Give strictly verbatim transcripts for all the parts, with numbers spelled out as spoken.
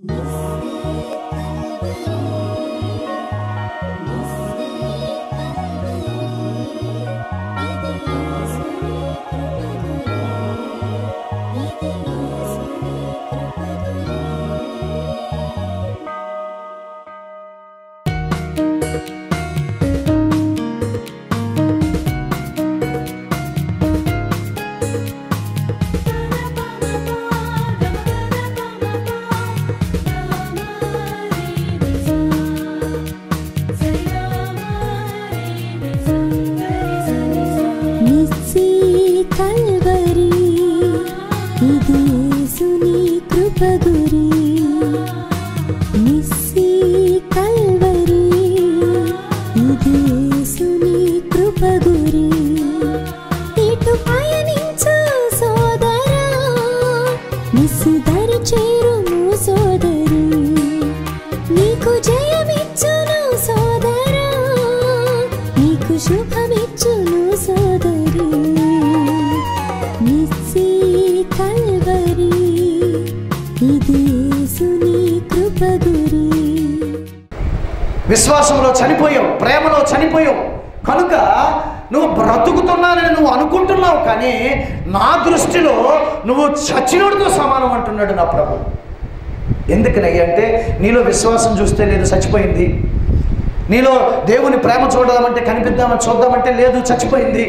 విశ్వాసంలో చనిపోయావు, ప్రేమలో చనిపోయావు కనుక నువ్వు బ్రతుకుతున్నానని నువ్వు అనుకుంటున్నావు, కానీ నా దృష్టిలో నువ్వు చచ్చినోడితో సమానం అంటున్నాడు నా ప్రభు. ఎందుకనయ్య అంటే నీలో విశ్వాసం చూస్తే లేదు, చచ్చిపోయింది. నీలో దేవుని ప్రేమ చూడదామంటే, కనిపిద్దామని చూద్దామంటే లేదు, చచ్చిపోయింది.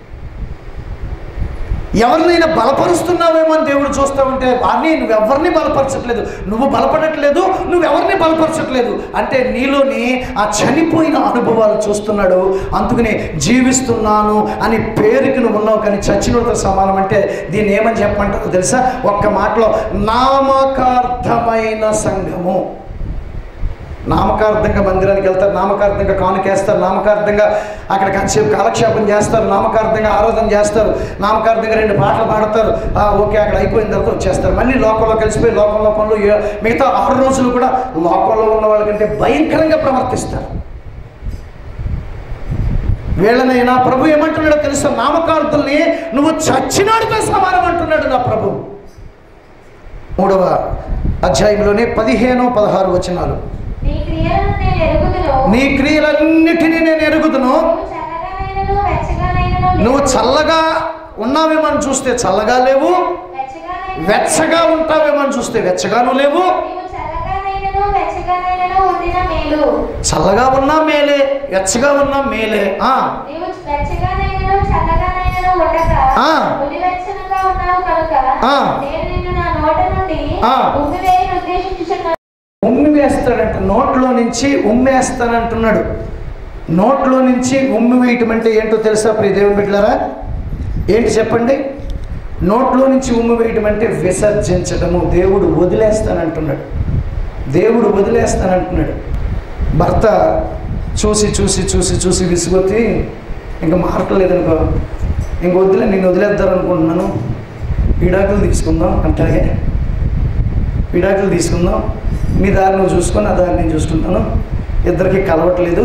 ఎవరినైనా బలపరుస్తున్నావేమో అని దేవుడు చూస్తామంటే వారిని నువ్వెవరిని బలపరచట్లేదు, నువ్వు బలపడట్లేదు, నువ్వెవరిని బలపరచట్లేదు. అంటే నీలోని ఆ చనిపోయిన అనుభవాలు చూస్తున్నాడు. అందుకని జీవిస్తున్నాను అని పేరుకి నువ్వు ఉన్నావు, కానీ చచ్చినతో సమానం. అంటే దీన్ని ఏమని చెప్పమంటారో తెలుసా? ఒక్క మాటలో నామకార్థమైన సంఘము. నామకార్థంగా మందిరానికి వెళ్తారు, నామకార్థంగా కానుకేస్తారు, నామకార్థంగా అక్కడ కాసేపు కాలక్షేపం చేస్తారు, నామకార్థంగా ఆరాధన చేస్తారు, నామకార్థంగా రెండు పాటలు పాడతారు, ఓకే అక్కడ అయిపోయిన తర్వాత వచ్చేస్తారు. మళ్ళీ లోకంలో కలిసిపోయి లోకంలో పనులు మిగతా ఆరు రోజులు కూడా లోకంలో ఉన్న వాళ్ళకంటే భయంకరంగా ప్రవర్తిస్తారు. వీళ్ళనైనా ప్రభు ఏమంటున్నాడో తెలుసా? నామకార్థుల్ని నువ్వు చచ్చినాడితో సమానం అంటున్నాడు నా ప్రభు. మూడవ అధ్యాయంలోనే పదిహేను పదహారు వచనాలు. నీ క్రియలన్నిటినీ నేను ఎరుగుదును. నువ్వు చల్లగా ఉన్నావేమని చూస్తే చల్లగా లేవు, వెచ్చగా ఉంటావేమని చూస్తే వెచ్చగాను లేవు. చల్లగా ఉన్నా మేలే, వెచ్చగా ఉన్నా మేలే. ఉమ్మి వేస్తాడంట, నోట్లో నుంచి ఉమ్మేస్తానంటున్నాడు. నోట్లో నుంచి ఉమ్మి వేయటం అంటే ఏంటో తెలుసా ప్రియ దేవుని బిడ్డలారా? ఏంటి చెప్పండి? నోట్లో నుంచి ఉమ్మి వేయటం అంటే విసర్జించడము. దేవుడు వదిలేస్తానంటున్నాడు, దేవుడు వదిలేస్తానంటున్నాడు. భర్త చూసి చూసి చూసి చూసి విసుగొత్తి ఇంకా మారట్లేదనుకో, ఇంక వదిలే నేను వదిలేద్దారనుకుంటున్నాను, విడాకులు తీసుకుందాం అంటాగే. విడాకులు తీసుకుందాం, మీ దారి నువ్వు చూసుకొని ఆ దారి నేను చూసుకుంటాను, ఇద్దరికి కలవట్లేదు,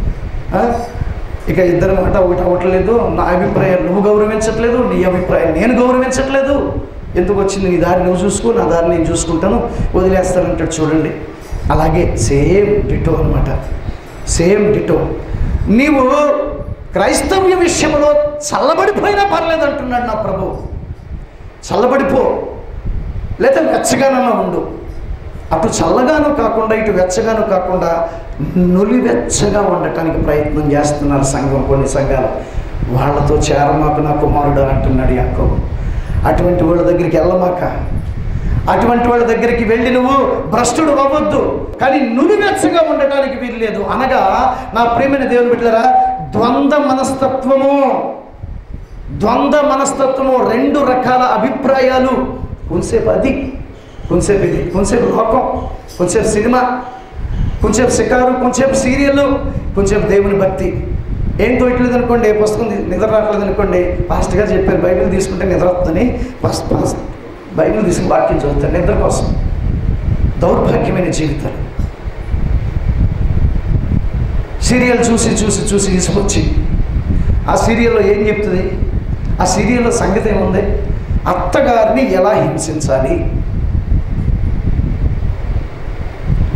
ఇక ఇద్దరి మాట ఒకటి అవ్వట్లేదు, నా అభిప్రాయం నువ్వు గౌరవించట్లేదు, నీ అభిప్రాయం నేను గౌరవించట్లేదు, ఎందుకు వచ్చింది? నీ దారి నువ్వు చూసుకో, నా దారి నేను చూసుకుంటాను, వదిలేస్తానంటాడు. చూడండి, అలాగే సేమ్ డిటో అనమాట, సేమ్ డిటో. నీవు క్రైస్తవ్య విషయంలో చల్లబడిపోయినా పర్లేదు అంటున్నాడు నా ప్రభు. చల్లబడిపో, లేదా వెచ్చగానన్నా ఉండు. అటు చల్లగాను కాకుండా ఇటు వెచ్చగాను కాకుండా నులివెచ్చగా ఉండటానికి ప్రయత్నం చేస్తున్నారు సంఘం, కొన్ని సంఘాలు. వాళ్ళతో చేరమాకు నా కుమారుడు అంటున్నాడు యాకోబు. అటువంటి వాళ్ళ దగ్గరికి వెళ్ళమాక, అటువంటి వాళ్ళ దగ్గరికి వెళ్ళి నువ్వు భ్రష్టుడు అవ్వద్దు. కానీ నులివెచ్చగా ఉండటానికి వీలు లేదు. అనగా నా ప్రియమైన దేవుని బిడ్డలారా, ద్వంద్వ మనస్తత్వము, ద్వంద్వ మనస్తత్వము, రెండు రకాల అభిప్రాయాలు. కొంతసేపు అది, కొంతసేపు ఇది, కొంతసేపు లోకం, కొంతసేపు సినిమా, కొంచెంసేపు షికారు, కొంచెంసేపు సీరియల్, కొంచెంసేపు దేవుని భక్తి. ఏం తోయట్లేదు అనుకోండి, ఏ పుస్తకం నిద్ర రావట్లేదు అనుకోండి, పాస్ట్ గారు చెప్పారు బైబిల్ తీసుకుంటే నిద్ర వస్తుందని, ఫస్ట్ ఫస్ట్ బైబిల్ తీసుకుని వాక్యం చదువుతారు నిద్ర కోసం. దౌర్భాగ్యమైన జీవితాలు. సీరియల్ చూసి చూసి చూసి తీసుకొచ్చి ఆ సీరియల్లో ఏం చెప్తుంది? ఆ సీరియల్లో సంగతి ఏముంది? అత్తగారిని ఎలా హింసించాలి,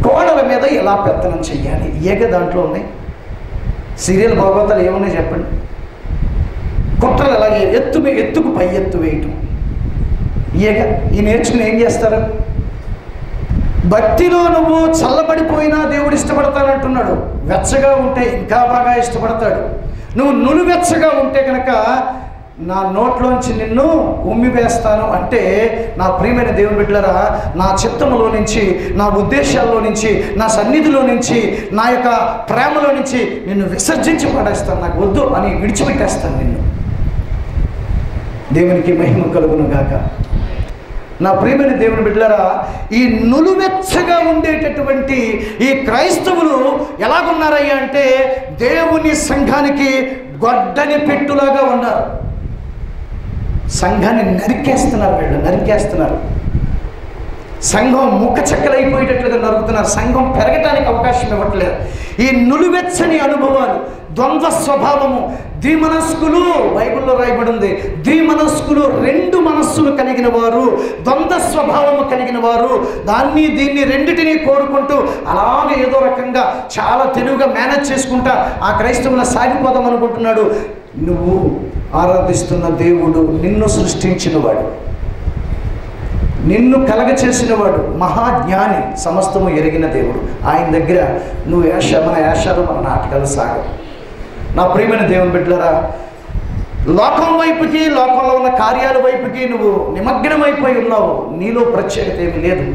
కోడల మీద ఎలా పెత్తనం చెయ్యాలి, ఏక దాంట్లో ఉన్నాయి. సీరియల్ భాగవతాలు ఏమున్నాయి చెప్పండి. కుట్రలు ఎలా ఎత్తు ఎత్తుకు పై ఎత్తు వేయటం, ఏక ఈ నేర్చుకుని ఏం చేస్తారు? భక్తిలో నువ్వు చల్లబడిపోయినా దేవుడు ఇష్టపడతానంటున్నాడు. వెచ్చగా ఉంటే ఇంకా బాగా ఇష్టపడతాడు. నువ్వు నులువెచ్చగా ఉంటే కనుక నా నోట్లోంచి నిన్ను ఉమ్మి వేస్తాను అంటే, నా ప్రియమైన దేవుని బిడ్డలారా, నా చిత్తములో నుంచి, నా ఉద్దేశాల్లో నుంచి, నా సన్నిధిలో నుంచి, నా యొక్క ప్రేమలో నుంచి నిన్ను విసర్జించి పడేస్తాను. నాకు వద్దు అని విడిచిపెట్టేస్తాను నిన్ను. దేవునికి మహిమ కలుగును గాక. నా ప్రియమైన దేవుని బిడ్డలారా, ఈ నులువెచ్చగా ఉండేటటువంటి ఈ క్రైస్తవులు ఎలాగున్నారయ్యా అంటే, దేవుని సంఘానికి గొడ్డని పెట్టులాగా ఉన్నారు. సంఘాన్ని నరికేస్తున్నారు, వీళ్ళు నరికేస్తున్నారు. సంఘం ముక్క చెక్కలైపోయేటట్లుగా నరుకుతున్నారు. సంఘం పెరగటానికి అవకాశం ఇవ్వట్లేదు. ఈ నులువెచ్చని అనుభవాలు, ద్వంద్వ స్వభావము, ద్విమనస్కులు, బైబిల్లో రాయబడి ఉంది. ద్విమనస్కులు, రెండు మనస్సులు కలిగిన వారు, ద్వంద్వ స్వభావము కలిగిన వారు, దాన్ని దీన్ని రెండిటినీ కోరుకుంటూ అలాగే ఏదో రకంగా చాలా తెలివిగా మేనేజ్ చేసుకుంటా ఆ క్రైస్తవుల సాగిపోదాం అనుకుంటున్నాడు. నువ్వు ఆరాధిస్తున్న దేవుడు నిన్ను సృష్టించినవాడు, నిన్ను కలగ చేసినవాడు, మహాజ్ఞాని, సమస్తము ఎరిగిన దేవుడు. ఆయన దగ్గర నువ్వు యాష మన యాషాలు మన నాటకాలు సాగవు. నా ప్రియమైన దేవుని బిడ్డలారా, లోకం వైపుకి, లోకంలో ఉన్న కార్యాల వైపుకి నువ్వు నిమగ్నమైపోయి ఉన్నావు. నీలో ప్రత్యేకత ఏమి లేదు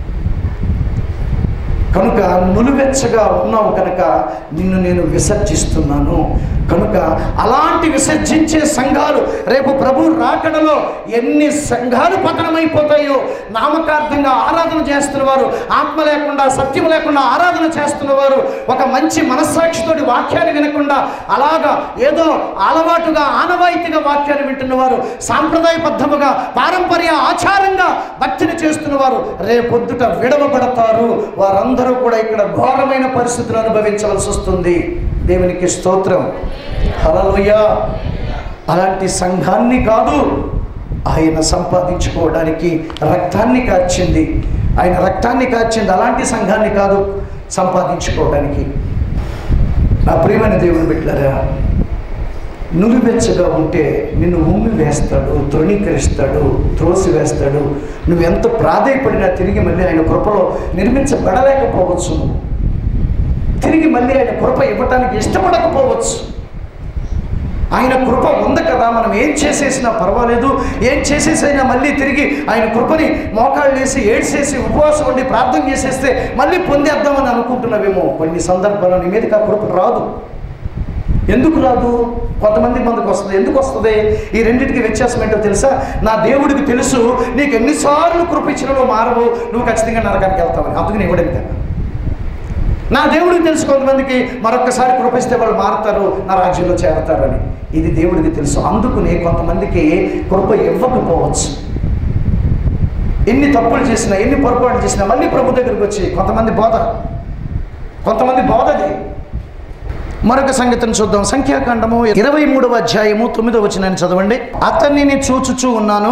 కనుక, నులువెచ్చగా ఉన్నావు కనుక నిన్ను నేను విసర్జిస్తున్నాను. కనుక అలాంటి విసర్జించే సంఘాలు రేపు ప్రభు రాకడలో ఎన్ని సంఘాలు పతనమైపోతాయో. నామకార్థంగా ఆరాధన చేస్తున్నవారు, ఆత్మ లేకుండా సత్యం లేకుండా ఆరాధన చేస్తున్నవారు, ఒక మంచి మనస్సాక్షితోటి వాక్యాన్ని వినకుండా అలాగా ఏదో అలవాటుగా ఆనవాయితీగా వాక్యాన్ని వింటున్నవారు, సాంప్రదాయబద్ధముగా పారంపర్య ఆచారంగా భక్తిని చేస్తున్నవారు రేపొద్దుట విడవబడతారు. వారందరూ కూడా ఇక్కడ ఘోరమైన పరిస్థితులు అనుభవించవలసి వస్తుంది. దేవునికి స్తోత్రం, హల్లెలూయా. అలాంటి సంఘాన్ని కాదు ఆయన సంపాదించుకోవడానికి రక్తాన్ని కార్చింది. ఆయన రక్తాన్ని కార్చింది అలాంటి సంఘాన్ని కాదు సంపాదించుకోవడానికి. నా ప్రియమైన దేవుని బిడ్డలారా, నులివెచ్చగా ఉంటే నిన్ను ఉమ్మి వేస్తాడు, తృణీకరిస్తాడు, త్రోసి వేస్తాడు. నువ్వెంత ప్రాధేయపడినా తిరిగి మళ్ళీ ఆయన కృపలో నిర్మించబడలేకపోవచ్చు. తిరిగి మళ్ళీ ఆయన కృప ఇవ్వటానికి ఇష్టపడకపోవచ్చు. ఆయన కృప ఉంది కదా, మనం ఏం చేసేసినా పర్వాలేదు, ఏం చేసేసైనా మళ్ళీ తిరిగి ఆయన కృపని మోకాళ్ళు వేసి ఏడ్చేసి ఉపవాసం ఉండి ప్రార్థన చేసేస్తే మళ్ళీ పొందేద్దామని అనుకుంటున్నావేమో. కొన్ని సందర్భాల్లో నీ మీదకి ఆ కృప రాదు. ఎందుకు రాదు? కొంతమంది మందికి వస్తుంది. ఎందుకు వస్తుంది? ఈ రెండింటికి వ్యత్యాసం ఏంటో తెలుసా? నా దేవుడికి తెలుసు నీకు ఎన్నిసార్లు కృప ఇచ్చినా నువ్వు మారవు, నువ్వు ఖచ్చితంగా నరకానికి వెళ్తావని. అందుకని ఇవ్వడం కదా. నా దేవుడికి తెలుసు కొంతమందికి మరొకసారి కృపిస్తే వాళ్ళు మారుతారు, నా రాజ్యంలో చేరతారని. ఇది దేవుడికి తెలుసు. అందుకుని కొంతమందికి కృప ఇవ్వకపోవచ్చు. ఎన్ని తప్పులు చేసినా, ఎన్ని పొరపాట్లు చేసినా మళ్ళీ ప్రభు దగ్గరికి వచ్చి కొంతమంది బోధ కొంతమంది బోధది. మరొక సంగతిని చూద్దాం. సంఖ్యాకాండము ఇరవై మూడవ అధ్యాయము తొమ్మిదవ వచనాన్ని చదవండి. అతన్ని చూచుచూ ఉన్నాను,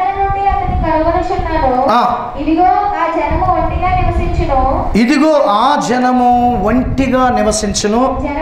ఇదిగో ఆ జనము ఒంటిగా నివసించును,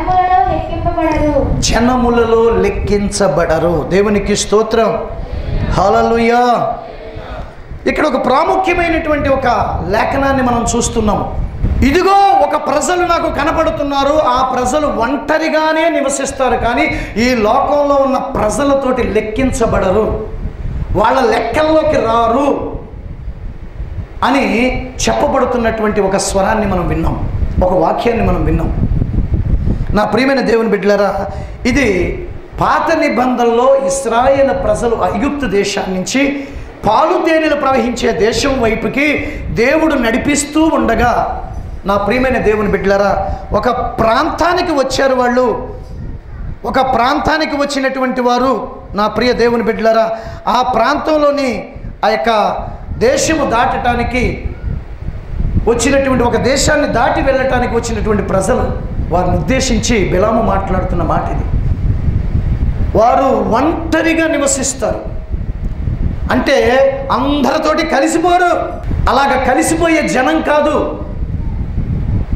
జనములలో లెక్కించబడరు. దేవునికి స్తోత్రం, హల్లెలూయా. ఇక్కడ ఒక ప్రాముఖ్యమైనటువంటి ఒక లేఖనాన్ని మనం చూస్తున్నాం. ఇదిగో ఒక ప్రజలు నాకు కనపడుతున్నారు, ఆ ప్రజలు ఒంటరిగానే నివసిస్తారు, కానీ ఈ లోకంలో ఉన్న ప్రజలతోటి లెక్కించబడరు, వాళ్ళ లెక్కల్లోకి రారు అని చెప్పబడుతున్నటువంటి ఒక స్వరాన్ని మనం విన్నాం, ఒక వాక్యాన్ని మనం విన్నాం. నా ప్రియమైన దేవుని బిడ్డలారా, ఇది పాత నిబంధనలో ఇశ్రాయేలు ప్రజలు ఐగుప్తు దేశం నుంచి పాలు తేనెలు ప్రవహించే దేశం వైపుకి దేవుడు నడిపిస్తూ ఉండగా, నా ప్రియమైన దేవుని బిడ్డలారా, ఒక ప్రాంతానికి వచ్చారు వాళ్ళు. ఒక ప్రాంతానికి వచ్చినటువంటి వారు, నా ప్రియ దేవుని బిడ్డలారా, ఆ ప్రాంతంలోని ఆ యొక్క దేశము దాటడానికి వచ్చినటువంటి, ఒక దేశాన్ని దాటి వెళ్ళటానికి వచ్చినటువంటి ప్రజలు, వారిని ఉద్దేశించి బిలాము మాట్లాడుతున్న మాట ఇది. వారు ఒంటరిగా నివసిస్తారు. అంటే అందరితోటి కలిసిపోరు. అలాగ కలిసిపోయే జనం కాదు.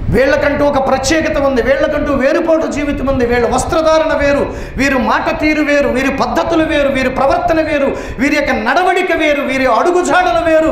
వీళ్ళకంటూ ఒక ప్రత్యేకత ఉంది, వీళ్ళకంటూ వేరుపాటు జీవితం ఉంది. వీళ్ళ వస్త్రధారణ వేరు, వీరు మాట తీరు వేరు, వీరి పద్ధతులు వేరు, వీరి ప్రవర్తన వేరు, వీరి యొక్క నడవడిక వేరు, వీరి అడుగుజాడలు వేరు.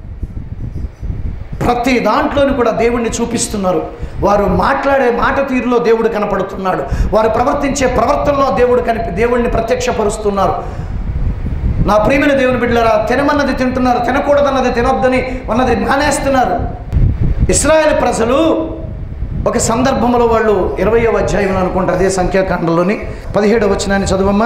ప్రతి దాంట్లోని కూడా దేవుణ్ణి చూపిస్తున్నారు. వారు మాట్లాడే మాట తీరులో దేవుడు కనపడుతున్నాడు, వారు ప్రవర్తించే ప్రవర్తనలో దేవుడు కనిపి దేవుణ్ణి ప్రత్యక్షపరుస్తున్నారు. నా ప్రియమైన దేవుని బిడ్డలారా, తినమన్నది తింటున్నారు, తినకూడదన్నది తినొద్దని అన్నది మానేస్తున్నారు. ఇశ్రాయేలు ప్రజలు ఒక సందర్భంలో వాళ్ళు ఇరవయవ అధ్యాయం అనుకుంటారు, అదే సంఖ్యాకాండంలోని పదిహేడవ వచనాన్ని చదువమ్మా.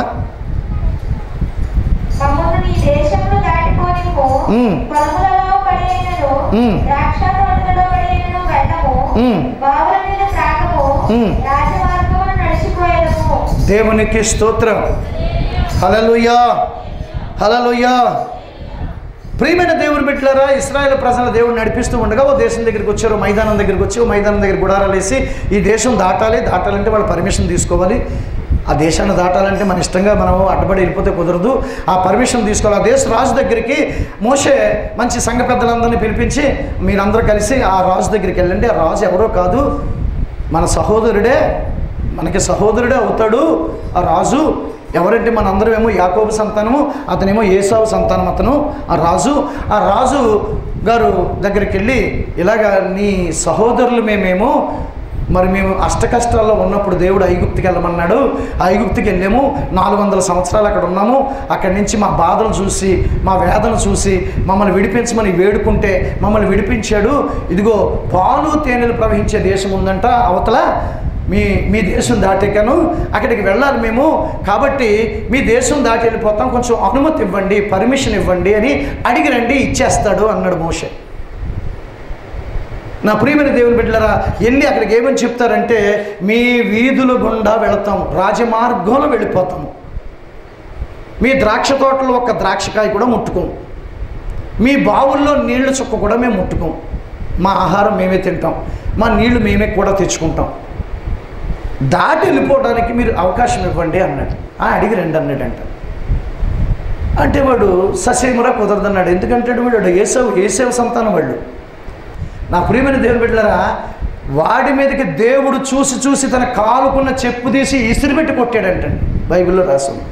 దేవునికి స్తోత్రం. హల్లెలూయా, హల్లెలూయా. ప్రియమైన దేవుని బిడ్డలారా, ఇశ్రాయేలు ప్రజల దేవుడు నడిపిస్తూ ఉండగా ఓ దేశం దగ్గరికి వచ్చారు, మైదానం దగ్గరికి వచ్చి ఓ మైదానం దగ్గర గుడారాలు వేసి ఈ దేశం దాటాలి, దాటాలంటే వాళ్ళు పర్మిషన్ తీసుకోవాలి. ఆ దేశాన్ని దాటాలంటే మన ఇష్టంగా మనం అడ్డబడి వెళ్ళిపోతే కుదరదు, ఆ పర్మిషన్ తీసుకోవాలి. ఆ దేశ రాజు దగ్గరికి మోషే మంచి సంఘ పెద్దలందరినీ పిలిపించి మీరందరూ కలిసి ఆ రాజు దగ్గరికి వెళ్ళండి, ఆ రాజు ఎవరో కాదు మన సహోదరుడే, మనకి సహోదరుడే అవుతాడు ఆ రాజు. ఎవరంటే మనందరం ఏమో యాకోబు సంతానము, అతనేమో ఏసావు సంతానం, అతను ఆ రాజు. ఆ రాజు గారు దగ్గరికి వెళ్ళి ఇలాగా నీ సహోదరులు మేమేమో మరి మేము అష్ట కష్టాల్లో ఉన్నప్పుడు దేవుడు ఐగుప్తికి వెళ్ళమన్నాడు, ఐగుప్తికి వెళ్ళాము, నాలుగు వందల సంవత్సరాలు అక్కడ ఉన్నాము, అక్కడి నుంచి మా బాధలు చూసి మా వేదన చూసి మమ్మల్ని విడిపించమని వేడుకుంటే మమ్మల్ని విడిపించాడు. ఇదిగో పాలు తేనెలు ప్రవహించే దేశం ఉందంట అవతల, మీ మీ దేశం దాటాను అక్కడికి వెళ్ళాలి మేము, కాబట్టి మీ దేశం దాటి వెళ్ళిపోతాం, కొంచెం అనుమతి ఇవ్వండి, పర్మిషన్ ఇవ్వండి అని అడిగి రండి, ఇచ్చేస్తాడు అన్నాడు మోషే. నా ప్రియమైన దేవుని బిడ్డలారా, వెళ్ళి అక్కడికి ఏమని చెప్తారంటే మీ వీధుల గుండా వెళతాము, రాజమార్గంలో వెళ్ళిపోతాము, మీ ద్రాక్ష తోటలో ఒక ద్రాక్షకాయ కూడా ముట్టుకోం, మీ బావుల్లో నీళ్ల చుక్క కూడా మేము ముట్టుకోం, మా ఆహారం మేమే తింటాం, మా నీళ్లు మేమే కూడా తెచ్చుకుంటాం, దాటి వెళ్ళిపోవడానికి మీరు అవకాశం ఇవ్వండి అన్నాడు. అడిగి రండి అన్నాడంట. అంటే వాడు ససేమురా కుదరదన్నాడు. ఎందుకంటే వాడు ఏసావు ఏసావు సంతానం వాళ్ళు. నా ప్రియమైన దేవుని బిడ్డలారా, వాడి మీదకి దేవుడు చూసి చూసి తన కాలుకున్న చెప్పు తీసి ఇసిరిపెట్టి కొట్టాడంటండి, బైబిల్లో రాసాము.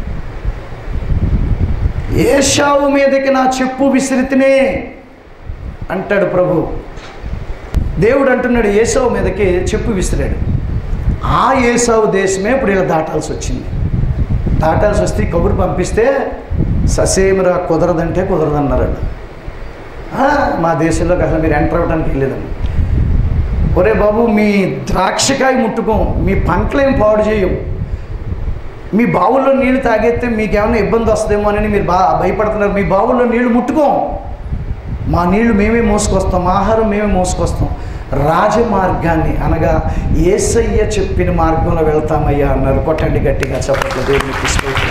ఏసావు మీదకి నా చెప్పు విసిరితినే అంటాడు ప్రభు. దేవుడు అంటున్నాడు ఏసావు మీదకి చెప్పు విసిరాడు. ఆ ఏసావు దేశమే ఇప్పుడు ఇలా దాటాల్సి వచ్చింది. దాటాల్సి వస్తే కబురు పంపిస్తే ససేమిరా కుదరదంటే కుదరదన్నారండి. మా దేశంలోకి అసలు మీరు ఎంటర్ అవ్వడానికి వెళ్ళేదండి. ఒరే బాబు, మీ ద్రాక్షకాయ ముట్టుకోం, మీ పంటలేం పాడు చేయం, మీ బావుల్లో నీళ్లు తాగేస్తే మీకేమైనా ఇబ్బంది వస్తుందేమో అని మీరు బా భయపడుతున్నారు. మీ బావుల్లో నీళ్లు ముట్టుకోం, మా నీళ్లు మేమే మోసుకొస్తాం, మా ఆహారం మేమే మోసుకొస్తాం, రాజమార్గాన్ని అనగా యేసయ్య చెప్పిన మార్గంలో వెళ్తామయ్యా అన్నారు. కొట్టండి గట్టిగా చప్పట్లు దేవునికి స్తోత్రం.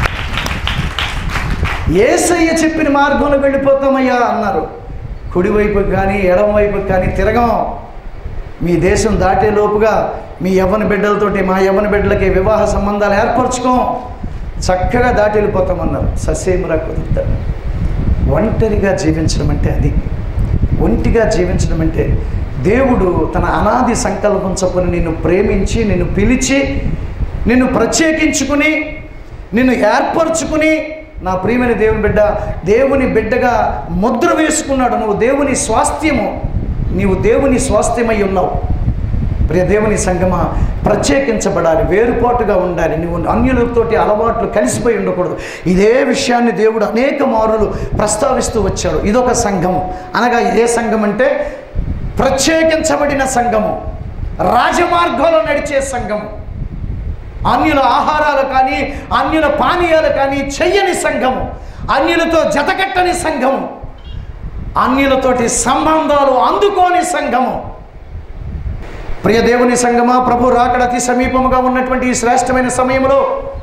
యేసయ్య చెప్పిన మార్గంలో వెళ్ళిపోతామయ్యా అన్నారు. కుడివైపుకి కానీ ఎడమవైపుకి కానీ తిరగం, మీ దేశం దాటే లోపుగా మీ యవ్వన బిడ్డలతోటి మా యవ్వన బిడ్డలకి వివాహ సంబంధాలు ఏర్పరచుకోం, చక్కగా దాటి వెళ్ళిపోతామన్నారు. ససేమురా కుదురుతాడు. ఒంటరిగా జీవించడం అంటే అది. ఒంటిగా జీవించడం అంటే దేవుడు తన అనాది సంకల్పం చొప్పున నిన్ను ప్రేమించి నిన్ను పిలిచి నిన్ను ప్రత్యేకించుకుని నిన్ను ఏర్పరచుకుని, నా ప్రియమైన దేవుని బిడ్డ, దేవుని బిడ్డగా ముద్ర వేసుకున్నాడు. నువ్వు దేవుని స్వాస్థ్యము, నీవు దేవుని స్వాస్థ్యమై ఉన్నావు. ప్రియ దేవుని సంగమా, ప్రత్యేకించబడాలి, వేరుపాటుగా ఉండాలి, నువ్వు అన్యులతోటి అలవాట్లు కలిసిపోయి ఉండకూడదు. ఇదే విషయాన్ని దేవుడు అనేక మారులు ప్రస్తావిస్తూ వచ్చాడు. ఇదొక సంఘము అనగా ఇదే సంఘం అంటే ప్రత్యేకించబడిన సంఘము, రాజమార్గంలో నడిచే సంఘము, అన్యుల ఆహారాలు కానీ అన్యుల పానీయాలు కానీ చెయ్యని సంఘము, అన్యులతో జతకట్టని సంఘము, అన్యులతోటి సంబంధాలు అందుకోని సంఘము. ప్రియ దేవుని సంఘమా, ప్రభు రాకడ అతి సమీపముగా ఉన్నటువంటి ఈ శ్రేష్టమైన సమయంలో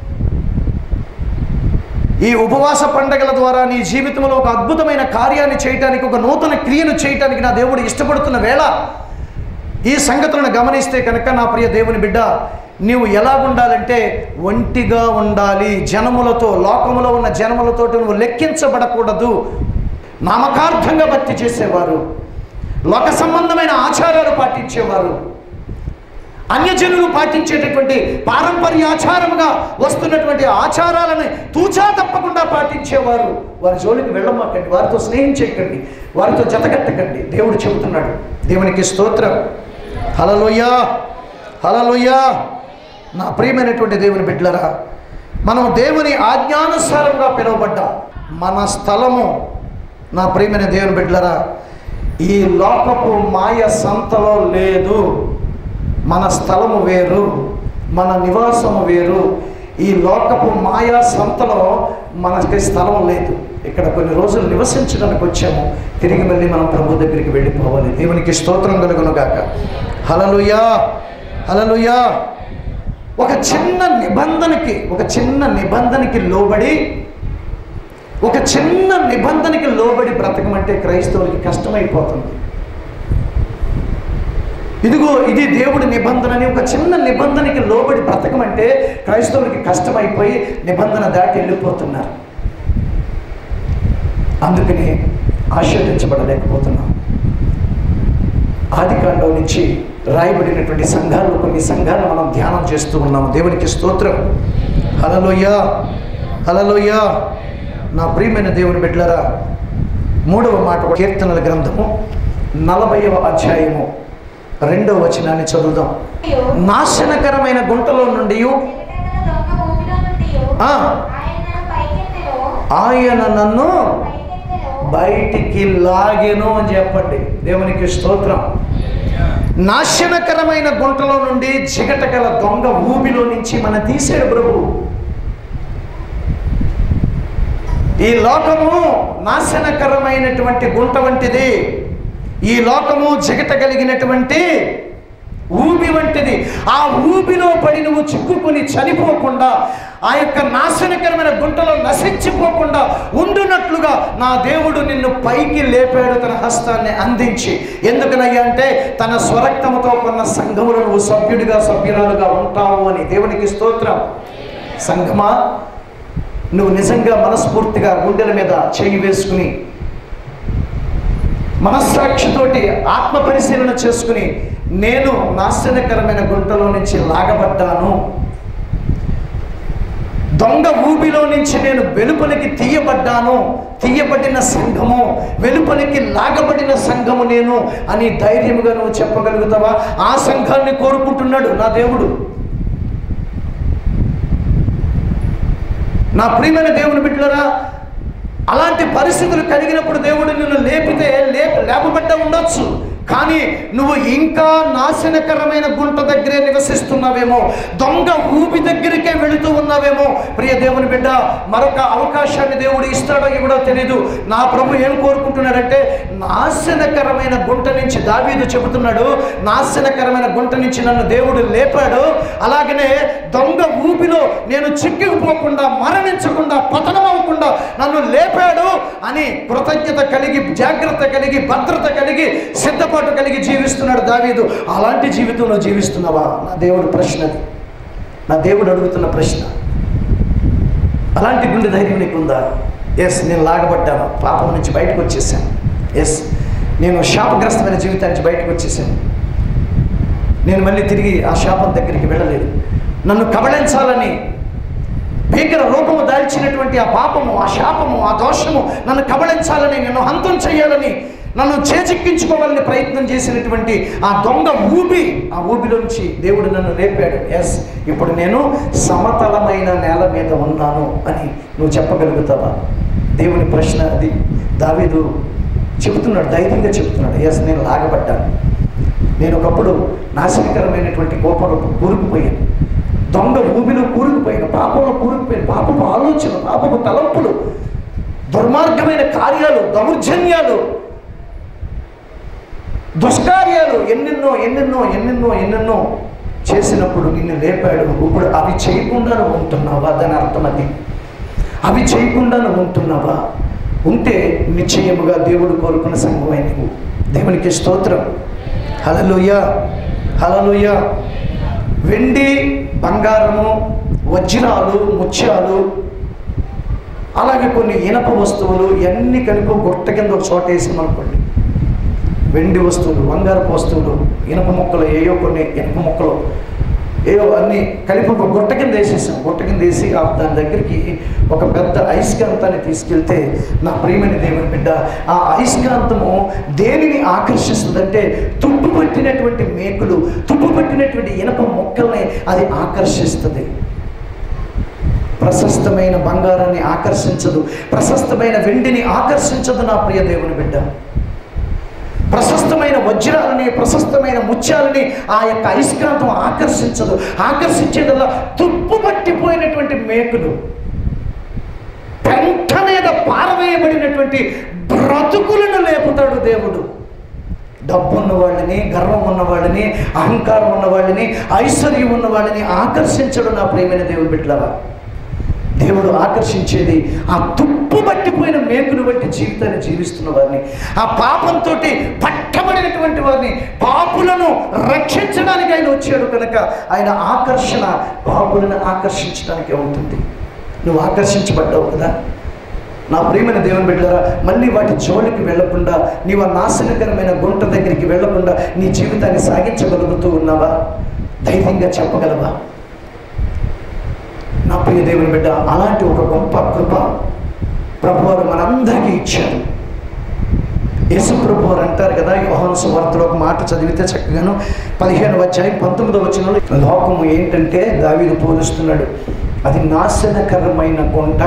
ఈ ఉపవాస పండగల ద్వారా నీ జీవితంలో ఒక అద్భుతమైన కార్యాన్ని చేయటానికి, ఒక నూతన క్రియను చేయటానికి నా దేవుడు ఇష్టపడుతున్న వేళ ఈ సంగతులను గమనిస్తే కనుక నా ప్రియ దేవుని బిడ్డ, నీవు ఎలా ఉండాలంటే ఒంటిగా ఉండాలి. జనములతో, లోకములో ఉన్న జనములతో నువ్వు లెక్కించబడకూడదు. నామకార్థంగా భక్తి చేసేవారు, లోక సంబంధమైన ఆచారాలు పాటించేవారు, అన్యజనులు పాటించేటటువంటి పారంపర్యాచారముగా వస్తున్నటువంటి ఆచారాలను తూచా తప్పకుండా పాటించేవారు. వారి జోలికి వెళ్ళమాకండి, వారితో స్నేహం చేయకండి, వారితో జతకట్టకండి. దేవుడు చెబుతున్నాడు. దేవునికి స్తోత్రం. హల్లెలూయా, హల్లెలూయా. నా ప్రియమైనటువంటి దేవుని బిడ్డలారా, మనం దేవుని ఆజ్ఞానుసారంగా పిలువబడ్డాం. మన స్థలము, నా ప్రియమైన దేవుని బిడ్డలారా, ఈ లోకపు మాయ సంతలో లేదు. మన స్థలము వేరు, మన నివాసము వేరు. ఈ లోకపు మాయా సంతలో మనకి స్థలం లేదు. ఇక్కడ కొన్ని రోజులు నివసించడానికి వచ్చాము, తిరిగి మళ్ళీ మనం ప్రభు దగ్గరికి వెళ్ళిపోవాలి. దేవునికి స్తోత్రం కలుగును గాక. హల్లెలూయా, హల్లెలూయా. ఒక చిన్న నిబంధనకి ఒక చిన్న నిబంధనకి లోబడి ఒక చిన్న నిబంధనకి లోబడి బ్రతకమంటే క్రైస్తవులకి కష్టమైపోతుంది. ఇదిగో ఇది దేవుడి నిబంధనని ఒక చిన్న నిబంధనకి లోబడి బ్రతకమంటే క్రైస్తవులకి కష్టమైపోయి నిబంధన దాటి వెళ్ళిపోతున్నారు. అందుకని ఆశీర్వదించబడలేకపోతున్నాం. ఆదికాండం నుంచి రాయబడినటువంటి సంఘాలు, కొన్ని సంఘాలను మనం ధ్యానం చేస్తూ ఉన్నాము. దేవునికి స్తోత్రం. హల్లెలూయా, హల్లెలూయా. నా ప్రియమైన దేవుని బిడ్డలారా, మూడవ మాట కీర్తనల గ్రంథము నలభైవ అధ్యాయము రెండవ వచనాన్ని చదువుదాం. నాశనకరమైన గుంటలో నుండి ఆయన నన్ను బయటికి లాగెను అని చెప్పండి. దేవునికి స్తోత్రం. నాశనకరమైన గుంటలో నుండి జిగటగల దొంగ ఊబిలో నుంచి మన తీసాడు ప్రభు. ఈ లోకము నాశనకరమైనటువంటి గుంట వంటిది. ఈ లోకము జిగట కలిగినటువంటి ఊబి వంటిది. ఆ ఊబిలో పడి నువ్వు చిక్కుకుని చనిపోకుండా, ఆ యొక్క నాశనకరమైన గుంటలో నశించిపోకుండా ఉండునట్లుగా నా దేవుడు నిన్ను పైకి లేపాడు తన హస్తాన్ని అందించి. ఎందుకనయ్యా అంటే తన స్వరక్తముతో కొన్న సంఘములో నువ్వు సభ్యుడిగా సభ్యురాలుగా ఉంటావు అని. దేవునికి స్తోత్రం. సంఘమా, నువ్వు నిజంగా మనస్ఫూర్తిగా గుండెల మీద చేయి వేసుకుని మనస్సాక్షితోటి ఆత్మ పరిశీలన చేసుకుని, నేను నాశనకరమైన గుంటలో నుంచి లాగబడ్డాను, దొంగ ఊబిలో నుంచి నేను వెలుపలికి తీయబడ్డాను, తీయబడిన సంఘము, వెలుపలికి లాగబడిన సంఘము నేను అని ధైర్యముగా నువ్వు చెప్పగలుగుతావా? ఆ సంఘాన్ని కోరుకుంటున్నాడు నా దేవుడు. నా ప్రియమైన దేవుని బిడ్డలారా, అలాంటి పరిస్థితులు కలిగినప్పుడు దేవుడు నిన్ను లేపితే లేప లేపబడ్డ ఉండొచ్చు. కానీ నువ్వు ఇంకా నాశనకరమైన గుంట దగ్గరే నివసిస్తున్నావేమో, దొంగ ఊపి దగ్గరికే వెళుతూ ఉన్నావేమో. ప్రియ దేవుని బిడ్డ, మరొక అవకాశాన్ని దేవుడు ఇస్తాడో ఇవ్వడో తెలీదు. నా ప్రభు ఏం కోరుకుంటున్నాడంటే, నాశనకరమైన గుంట నుంచి, దావీదు చెబుతున్నాడు, నాశనకరమైన గుంట నుంచి నన్ను దేవుడు లేపాడు, అలాగనే దొంగ ఊపిలో నేను చిక్కుకుపోకుండా, మరణించకుండా, పతనమవ్వకుండా నన్ను లేపాడు అని కృతజ్ఞత కలిగి, జాగ్రత్త కలిగి, భద్రత కలిగి, సిద్ధపడి కలిగి జీవిస్తున్నాడు దావీదు. అలాంటి జీవితంలో జీవిస్తున్నావా? నా దేవుడు ప్రశ్న, నా దేవుడు అడుగుతున్న ప్రశ్న. అలాంటి గుండె ధైర్యం నీకుందా? ఎస్, నేను లాగబడ్డాను, పాపం నుంచి బయటకు వచ్చేసాను. ఎస్, నేను శాపగ్రస్తమైన జీవితాన్ని నుంచి బయటకు వచ్చేసాను. నేను మళ్ళీ తిరిగి ఆ శాపం దగ్గరికి వెళ్ళలేదు. నన్ను కబళించాలని భీకర రూపము దాల్చినటువంటి ఆ పాపము, ఆ శాపము, ఆ దోషము నన్ను కబళించాలని, నన్ను హంతం చేయాలని, నన్ను చేజిక్కించుకోవాలని ప్రయత్నం చేసినటువంటి ఆ దొంగ ఊబి, ఆ ఊబిలోంచి దేవుడు నన్ను లేపాడు. ఎస్, ఇప్పుడు నేను సమతలమైన నేల మీద ఉన్నాను అని నువ్వు చెప్పగలుగుతావా? దేవుని ప్రశ్న అది. దావీదు చెబుతున్నాడు, ధైర్యంగా చెబుతున్నాడు, ఎస్, నేను లాగబడ్డాను, నేను ఒకప్పుడు నాశనకరమైనటువంటి కోపంలో కూరుకుపోయాను, దొంగ ఊబిలో కూరుకుపోయాను, పాపంలో కూరుకుపోయాను, పాపపు ఆలోచన, పాపపు తలంపులు, దుర్మార్గమైన కార్యాలు, దౌర్జన్యాలు, దుష్కార్యాలు ఎన్నెన్నో ఎన్నెన్నో ఎన్నెన్నో ఎన్నెన్నో చేసినప్పుడు నిన్ను లేపాడు. ఇప్పుడు అవి చేయకుండా నువ్వు ఉంటున్నావా? దాని అర్థం అది. అవి చేయకుండా నువ్వు ఉంటున్నావా? ఉంటే నిశ్చయముగా దేవుడు కోరుకున్న సంఘమై నువ్వు. దేవునికి స్తోత్రం. హల్లెలూయా, హల్లెలూయా. వెండి, బంగారము, వజ్రాలు, ముత్యాలు, అలాగే కొన్ని ఇనప వస్తువులు ఇవన్నీ కలిపి గుట్ట కింద ఒక చోట వేసామనుకోండి, వెండి వస్తువులు, బంగారపు వస్తువులు, ఇనుప మొక్కలు, ఏయో కొన్ని ఇనుప మొక్కలు ఏవో అన్నీ కలిపి ఒక గుట్ట కింద వేసేసాం. గుట్ట కింద వేసి దాని దగ్గరికి ఒక పెద్ద అయస్కాంతాన్ని తీసుకెళ్తే, నా ప్రియమైన దేవుని బిడ్డ, ఆ అయస్కాంతము దేనిని ఆకర్షిస్తుందంటే తుప్పు పట్టినటువంటి మేకులు, తుప్పు పట్టినటువంటి ఇనప మొక్కల్ని అది ఆకర్షిస్తుంది. ప్రశస్తమైన బంగారాన్ని ఆకర్షించదు, ప్రశస్తమైన వెండిని ఆకర్షించదు నా ప్రియ దేవుని బిడ్డ. ప్రశస్తమైన వజ్రాలని, ప్రశస్తమైన ముత్యాలని ఆ యొక్క అయస్కాంతం ఆకర్షించదు. ఆకర్షించేదల్లా తుప్పు పట్టిపోయినటువంటి మేకులు, పెంట మీద పారవేయబడినటువంటి బ్రతుకులను లేపుతాడు దేవుడు. డబ్బు ఉన్నవాళ్ళని, గర్వం ఉన్నవాళ్ళని, అహంకారం ఉన్నవాళ్ళని, ఐశ్వర్యం ఉన్నవాళ్ళని ఆకర్షించడు నా ప్రియమైన దేవుని బిడ్డలారా. దేవుడు ఆకర్షించేది ఆ తుప్పు పట్టిపోయిన మేకులు బట్టి జీవితాన్ని జీవిస్తున్న వారిని, ఆ పాపంతో పట్టబడినటువంటి వారిని, పాపులను రక్షించడానికి ఆయన వచ్చాడు కనుక ఆయన ఆకర్షణ పాపులను ఆకర్షించడానికే ఉంటుంది. నువ్వు ఆకర్షించబడ్డావు కదా నా ప్రియమైన దేవుని బిడ్డలారా. మళ్ళీ వాటి జోలికి వెళ్లకుండా, నీవు ఆ నాశనకరమైన గుంట దగ్గరికి వెళ్లకుండా నీ జీవితాన్ని సాగించగలుగుతూ ఉన్నావా? ధైర్యంగా చెప్పగలవా? నా ప్రియ దేవుని బిడ్డ, అలాంటి ఒక గొప్ప కృప ప్రభువారు మనందరికీ ఇచ్చారు. యేసు ప్రభువారు అంటారు కదా, యోహాను సువార్తలో ఒక మాట చదివితే చక్కగాను పదిహేను అధ్యాయం పంతొమ్మిదో వచనంలో, లోకము ఏంటంటే దావీదు పోలుస్తున్నాడు, అది నాశనకరమైన గుంట,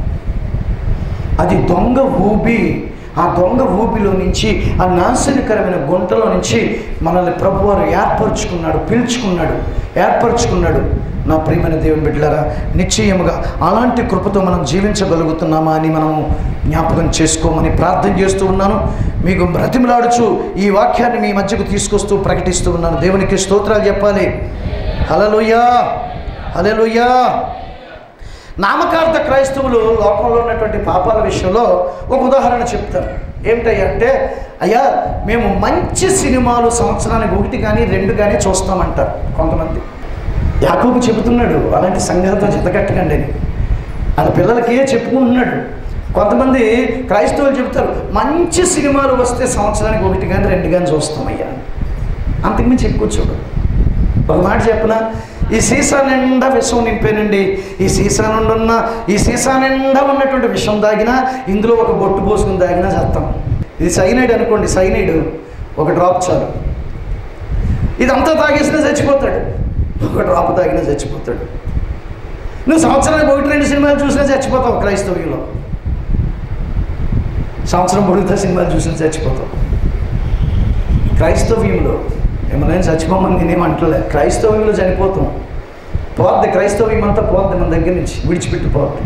అది దొంగ ఊబి. ఆ దొంగ ఊబిలో నుంచి, ఆ నాశనకరమైన గుంటలో నుంచి మనల్ని ప్రభువారు ఏర్పరచుకున్నాడు, పిలుచుకున్నాడు, ఏర్పరచుకున్నాడు. నా ప్రియమైన దేవుని బిడ్డలారా, నిశ్చయముగా అలాంటి కృపతో మనం జీవించగలుగుతున్నామా అని మనము జ్ఞాపకం చేసుకోమని ప్రార్థన చేస్తూ ఉన్నాను. మీకు బ్రతిమలాడుచు ఈ వాక్యాన్ని మీ మధ్యకు తీసుకొస్తూ ప్రకటిస్తూ ఉన్నాను. దేవునికి స్తోత్రాలు చెప్పాలి. హల్లెలూయా, హల్లెలూయా. నామకార్థ క్రైస్తవులు లోకంలో ఉన్నటువంటి పాపాల విషయంలో ఒక ఉదాహరణ చెప్తారు. ఏమిటయ్యా అంటే, అయ్యా మేము మంచి సినిమాలు సంవత్సరానికి ఒకటి కానీ రెండు కానీ చూస్తామంటారు కొంతమంది. యాకోబు చెబుతున్నాడు, అలాంటి సంఘాలతో జతకట్టకండి అని. వాళ్ళ పిల్లలకి చెప్పుకుంటున్నాడు. కొంతమంది క్రైస్తవులు చెబుతారు, మంచి సినిమాలు వస్తే సంవత్సరానికి ఒకటి కానీ రెండు కానీ చూస్తామయ్యా. అంతకుమించి ఎక్కువ చూడు. ఒక మాట చెప్పనా, ఈ సీసా నిండా విషం నింపేనండి, ఈ సీసా నుండి ఉన్న ఈ సీసా నిండా ఉన్నటువంటి విషం తాగినా, ఇందులో ఒక బొట్టు పోసుకుని తాగినా చేస్తాం. ఇది సైనైడ్ అనుకోండి, సైనైడ్ ఒక డ్రాప్ చాలు. ఇదంతా తాగేసినా చచ్చిపోతాడు, ఒక డ్రాప్ తాగినా చచ్చిపోతాడు. నువ్వు సంవత్సరానికి ఒకటి రెండు సినిమాలు చూసినా చచ్చిపోతావు. క్రైస్తవ్యంలో సంవత్సరం పొడుగుతా సినిమాలు చూసినా చచ్చిపోతావు. క్రైస్తవ్యంలో ఏమన్నా చచ్చిపోమని నేనేమంటలే, క్రైస్తవ్యంలో చనిపోతాం. పోద్ది, క్రైస్తవ్యం అంతా పోద్ది మన దగ్గర నుంచి, విడిచిపెట్టి పోద్ది.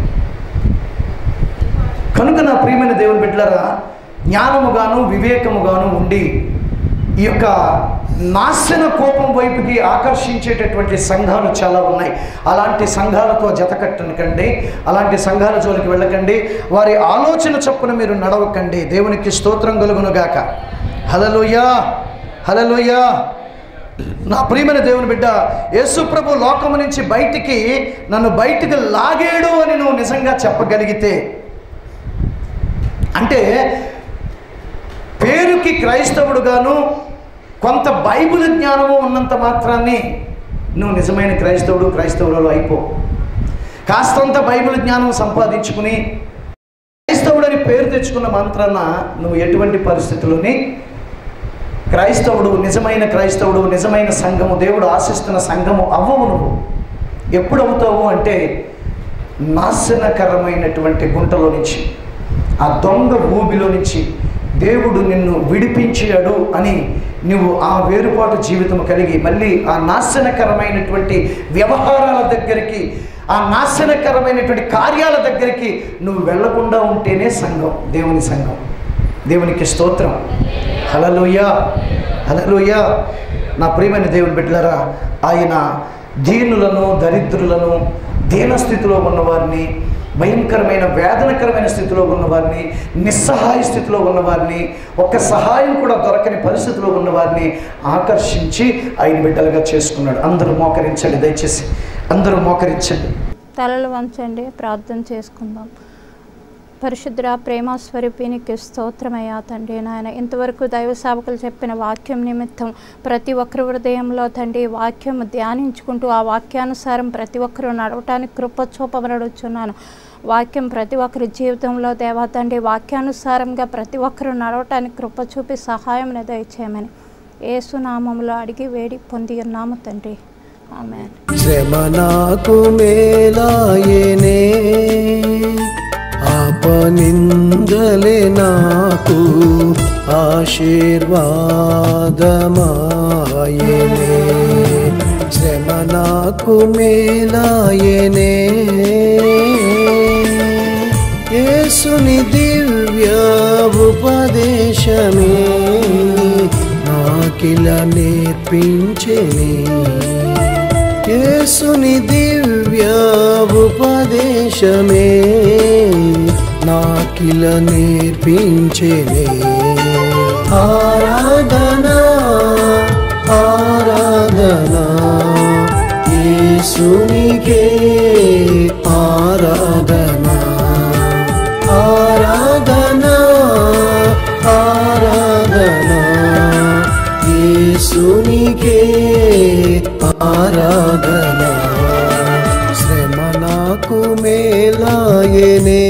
కనుక నా ప్రియమైన దేవుని బిడ్డలారా, జ్ఞానముగాను వివేకముగాను ఉండి ఈ యొక్క నాశన కోపం వైపుకి ఆకర్షించేటటువంటి సంఘాలు చాలా ఉన్నాయి. అలాంటి సంఘాలతో జతకట్టకండి, అలాంటి సంఘాల జోలికి వెళ్ళకండి, వారి ఆలోచన చొప్పున మీరు నడవకండి. దేవునికి స్తోత్రం కలుగునుగాక. హల్లెలూయా, హల్లెలూయా. నా ప్రియమైన దేవుని బిడ్డ, యేసు ప్రభు లోకము నుంచి బయటికి నన్ను బయటికి లాగేడు అని నువ్వు నిజంగా చెప్పగలిగితే, అంటే పేరుకి క్రైస్తవుడుగాను కొంత బైబిల్ జ్ఞానము ఉన్నంత మాత్రాన్ని నువ్వు నిజమైన క్రైస్తవుడు క్రైస్తవులలో అయిపో. కాస్తంత బైబిల్ జ్ఞానం సంపాదించుకుని క్రైస్తవుడని పేరు తెచ్చుకున్న మాత్రాన నువ్వు ఎటువంటి పరిస్థితుల్లోని క్రైస్తవుడు, నిజమైన క్రైస్తవుడు, నిజమైన సంఘము, దేవుడు ఆశిస్తున్న సంఘము అవ్వవు. నువ్వు ఎప్పుడు అవుతావు అంటే, నాశనకరమైనటువంటి గుంటలో నుంచి, ఆ దొంగ ఊబిలో నుంచి దేవుడు నిన్ను విడిపించాడు అని నువ్వు ఆ వేరుపాటు జీవితం కలిగి మళ్ళీ ఆ నాశనకరమైనటువంటి వ్యవహారాల దగ్గరికి, ఆ నాశనకరమైనటువంటి కార్యాల దగ్గరికి నువ్వు వెళ్లకుండా ఉంటేనే సంఘం, దేవుని సంఘం. దేవునికి స్తోత్రం. హల్లెలూయా, హల్లెలూయా. నా ప్రియమైన దేవుని బిడ్డలారా, ఆయన దీనులను, దరిద్రులను, దీనస్థితిలో ఉన్నవారిని, భయంకరమైన వేదనకరమైన స్థితిలో ఉన్నవారిని, నిస్సహాయ స్థితిలో ఉన్నవారిని, ఒక్క సహాయం కూడా దొరకని పరిస్థితిలో ఉన్నవారిని ఆకర్షించి ఆయన బిడ్డలుగా చేసుకున్నాడు. అందరూ మోకరించండి, దయచేసి అందరూ మోకరించండి. తలలు వంచండి, ప్రార్థన చేసుకుందాం. పరిశుద్ధ ప్రేమ స్వరూపినికి స్తోత్రమయ్యా తండ్రి. నాయన ఇంతవరకు దైవ సేవకులు చెప్పిన వాక్యం నిమిత్తం ప్రతి ఒక్కరి హృదయంలో తండ్రి వాక్యం ధ్యానించుకుంటూ ఆ వాక్యానుసారం ప్రతి ఒక్కరూ నడవటానికి కృప చూపమని అడుగుచున్నాను. వాక్యం ప్రతి ఒక్కరి జీవితంలో దేవా తండ్రి వాక్యానుసారంగా ప్రతి ఒక్కరూ నడవటానికి కృప చూపి సహాయం దయచేయమని యేసు నామములో అడిగి వేడి పొంది ఉన్నాము తండ్రి. ఆమేన్. శ్రమ నాకు మేలాయనే, ఆపనిందలే నాకు ఆశీర్వాదమాయనే. శ్రమ నాకు మేలాయనే, యేసుని దివ్య ఉపదేశమే నాకిల నేర్పించెనే. యేసుని దివ్య ఉపదేశమే నాకిల నేర్పించెనే. ఆరాధనా ఆరాధనా యేసునికే ఆరాధనా. ఆరాధనా ఆరాధనా యేసునికే ఆరాధనా. శ్రమ నాకు మేలాయనే.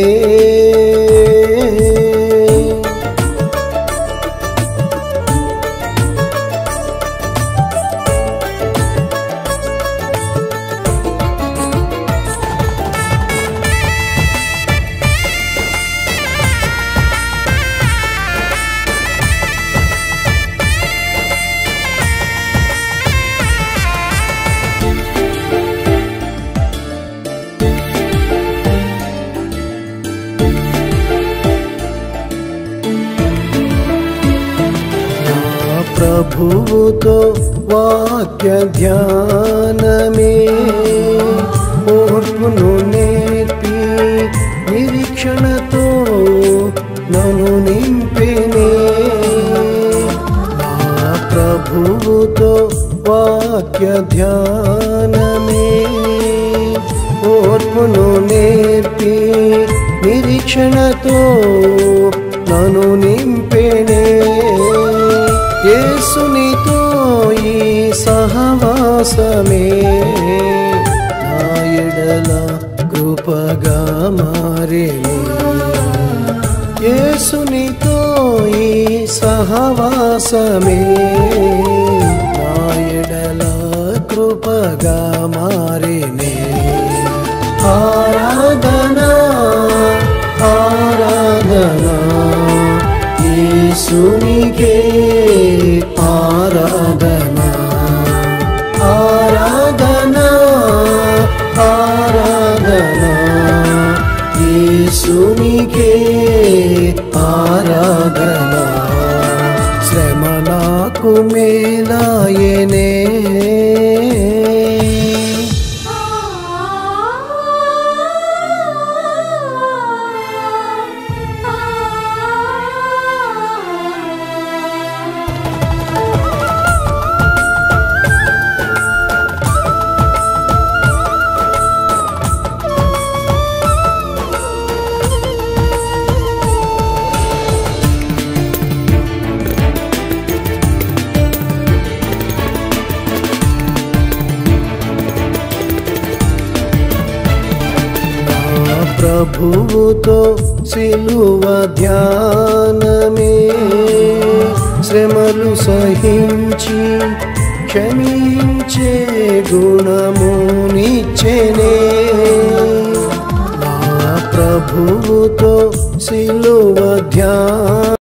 ప్రభువుతో వాక్య ధ్యానమే ఓర్పును నేర్పి నిరీక్షణతో నన్ను నింపెనే. నా ప్రభువుతో వాక్య ధ్యానమే ఓర్పును నేర్పి నిరీక్షణతో నన్ను నింపెనే. యేసునితో ఈ సహవాసమే నా ఎడల కృపగా మారెనే. యేసునితో ఈ సహవాసమే నా ఎడల కృపగా మారెనే. ఆరాధనా ఆరాధనా యేసునికే ఆరాధనా. ఆరాధనా ఆరాధనా యేసునికే ఆరాధనా. శ్రమ నాకు మేలాయనే. ప్రభువుతో సిలువ ధ్యానమే శ్రమలు సహించి క్షమించే గుణమునిచ్చెనే. నా ప్రభువుతో సిలువ ధ్యాన